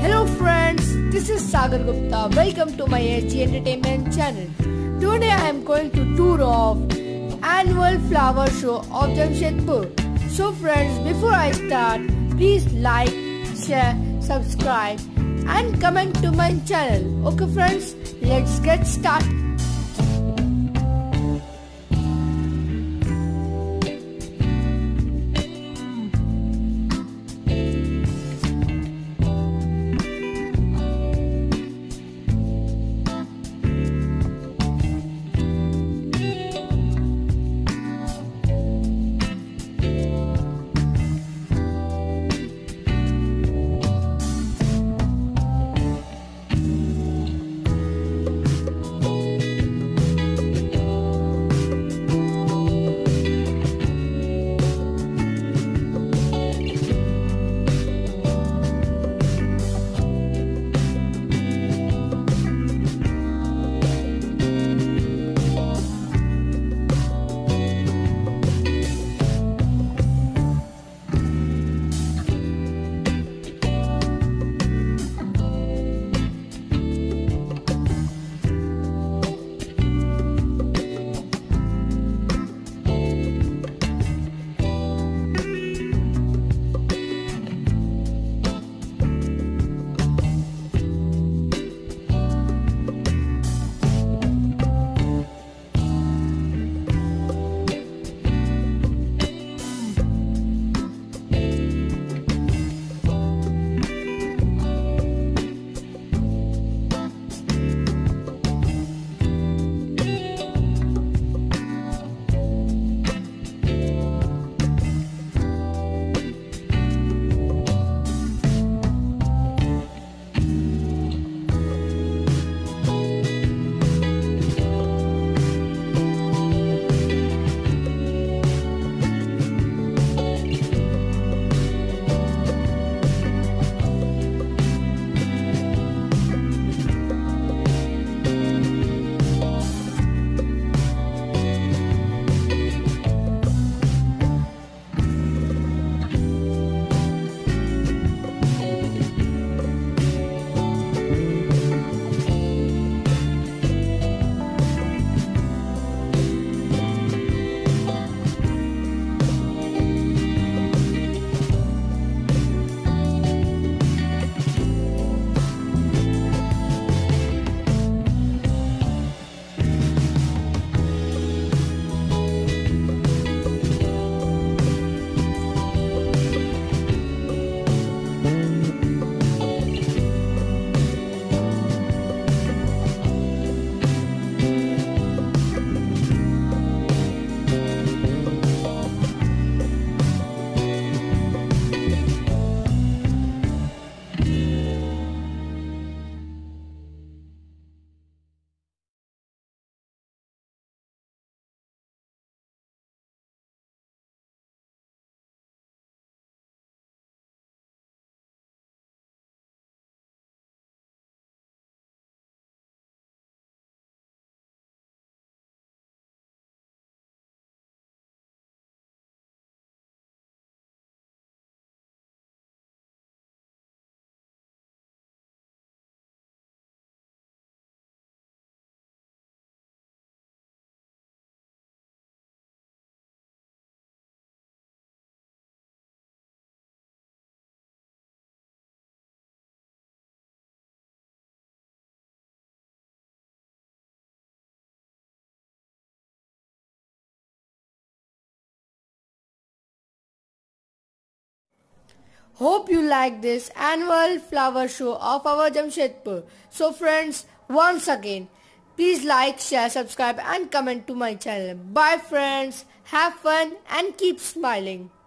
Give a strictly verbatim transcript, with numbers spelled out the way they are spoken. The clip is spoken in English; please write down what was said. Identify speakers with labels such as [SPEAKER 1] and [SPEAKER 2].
[SPEAKER 1] Hello friends, this is Sagar Gupta. Welcome to my H G Entertainment channel. Today I am going to tour of annual flower show of Jamshedpur. So friends, before I start, please like, share, subscribe and comment to my channel. Okay friends, let's get started. Hope you like this annual flower show of our Jamshedpur. So friends, once again, please like, share, subscribe and comment to my channel. Bye friends, have fun and keep smiling.